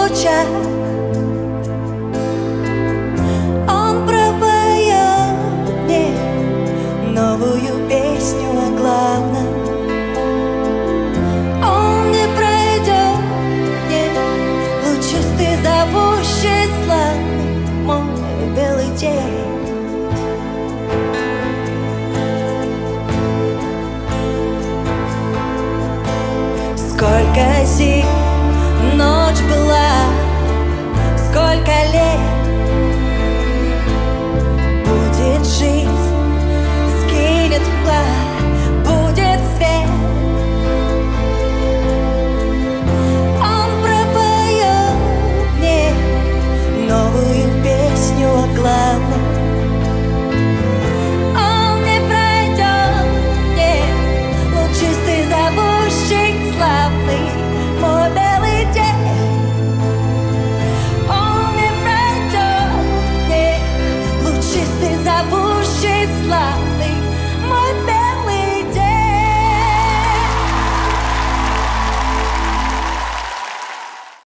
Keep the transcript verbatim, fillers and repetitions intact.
лучах он пропоет мне новую песню о главном. Он не пройдет мне лучистый, зовущий славный мой белый день. Сколько зим